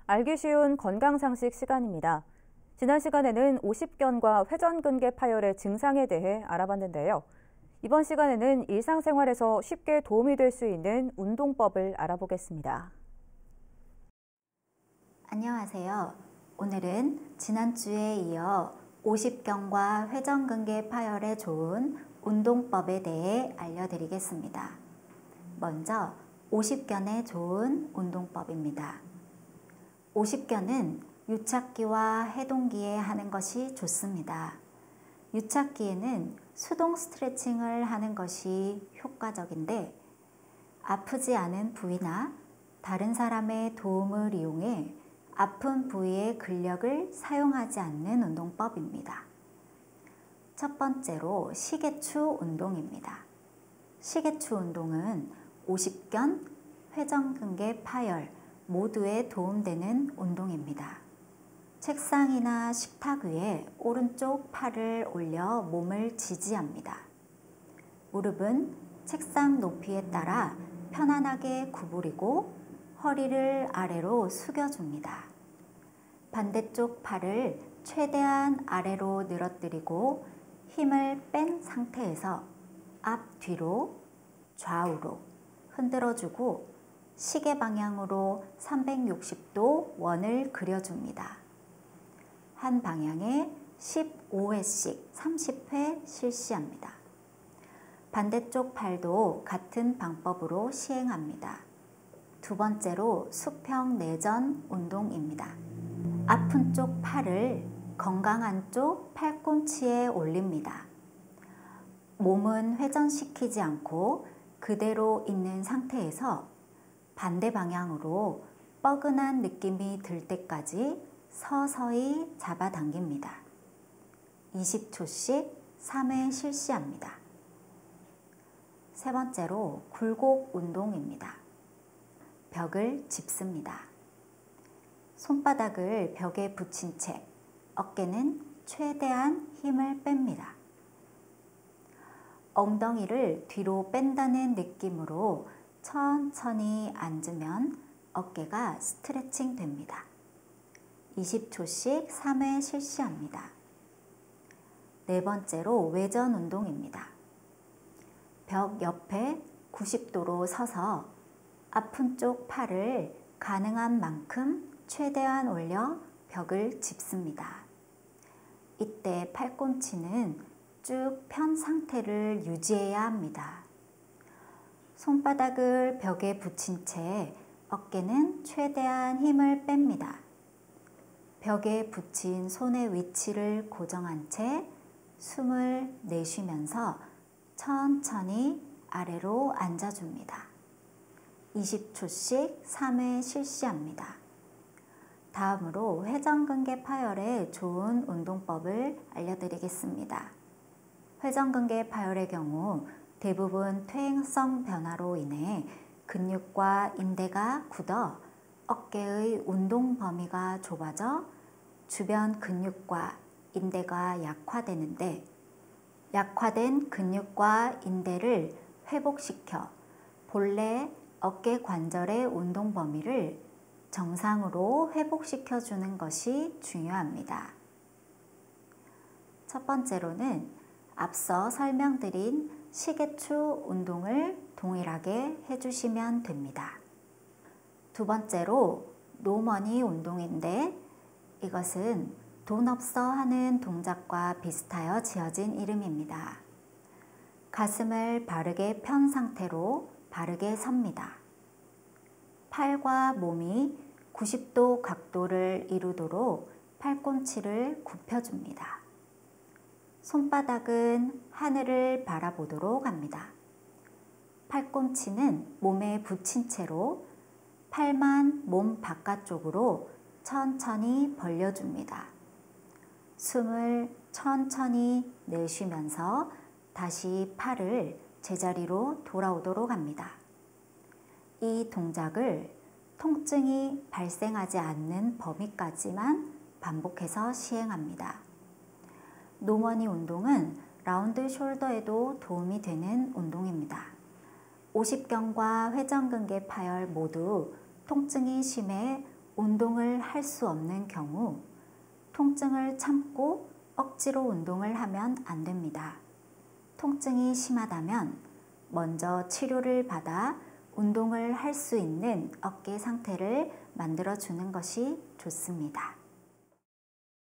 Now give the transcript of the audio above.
알기 쉬운 건강상식 시간입니다. 지난 시간에는 오십견과 회전근개 파열의 증상에 대해 알아봤는데요. 이번 시간에는 일상생활에서 쉽게 도움이 될 수 있는 운동법을 알아보겠습니다. 안녕하세요. 오늘은 지난주에 이어 오십견과 회전근개 파열에 좋은 운동법에 대해 알려드리겠습니다. 먼저 오십견에 좋은 운동법입니다. 오십견은 유착기와 해동기에 하는 것이 좋습니다. 유착기에는 수동 스트레칭을 하는 것이 효과적인데 아프지 않은 부위나 다른 사람의 도움을 이용해 아픈 부위의 근력을 사용하지 않는 운동법입니다. 첫 번째로 시계추 운동입니다. 시계추 운동은 오십견, 회전근개 파열 모두에 도움되는 운동입니다. 책상이나 식탁 위에 오른쪽 팔을 올려 몸을 지지합니다. 무릎은 책상 높이에 따라 편안하게 구부리고 허리를 아래로 숙여줍니다. 반대쪽 팔을 최대한 아래로 늘어뜨리고 힘을 뺀 상태에서 앞뒤로 좌우로 흔들어주고 시계 방향으로 360도 원을 그려줍니다. 한 방향에 15회씩 30회 실시합니다. 반대쪽 팔도 같은 방법으로 시행합니다. 두 번째로 수평 내전 운동입니다. 아픈 쪽 팔을 건강한 쪽 팔꿈치에 올립니다. 몸은 회전시키지 않고 그대로 있는 상태에서 반대 방향으로 뻐근한 느낌이 들 때까지 서서히 잡아당깁니다. 20초씩 3회 실시합니다. 세 번째로 굴곡 운동입니다. 벽을 짚습니다. 손바닥을 벽에 붙인 채 어깨는 최대한 힘을 뺍니다. 엉덩이를 뒤로 뺀다는 느낌으로 천천히 앉으면 어깨가 스트레칭 됩니다. 20초씩 3회 실시합니다. 네 번째로 외전 운동입니다. 벽 옆에 90도로 서서 아픈 쪽 팔을 가능한 만큼 최대한 올려 벽을 짚습니다. 이때 팔꿈치는 쭉 편 상태를 유지해야 합니다. 손바닥을 벽에 붙인 채 어깨는 최대한 힘을 뺍니다. 벽에 붙인 손의 위치를 고정한 채 숨을 내쉬면서 천천히 아래로 앉아줍니다. 20초씩 3회 실시합니다. 다음으로 회전근개 파열에 좋은 운동법을 알려드리겠습니다. 회전근개 파열의 경우 대부분 퇴행성 변화로 인해 근육과 인대가 굳어 어깨의 운동 범위가 좁아져 주변 근육과 인대가 약화되는데 약화된 근육과 인대를 회복시켜 본래 어깨 관절의 운동 범위를 정상으로 회복시켜 주는 것이 중요합니다. 첫 번째로는 앞서 설명드린 시계추 운동을 동일하게 해주시면 됩니다. 두 번째로 노머니 운동인데 이것은 돈 없어 하는 동작과 비슷하여 지어진 이름입니다. 가슴을 바르게 편 상태로 바르게 섭니다. 팔과 몸이 90도 각도를 이루도록 팔꿈치를 굽혀줍니다. 손바닥은 하늘을 바라보도록 합니다. 팔꿈치는 몸에 붙인 채로 팔만 몸 바깥쪽으로 천천히 벌려줍니다. 숨을 천천히 내쉬면서 다시 팔을 제자리로 돌아오도록 합니다. 이 동작을 통증이 발생하지 않는 범위까지만 반복해서 시행합니다. 노머니 운동은 라운드 숄더에도 도움이 되는 운동입니다. 오십견과 회전근개 파열 모두 통증이 심해 운동을 할 수 없는 경우 통증을 참고 억지로 운동을 하면 안 됩니다. 통증이 심하다면 먼저 치료를 받아 운동을 할 수 있는 어깨 상태를 만들어 주는 것이 좋습니다.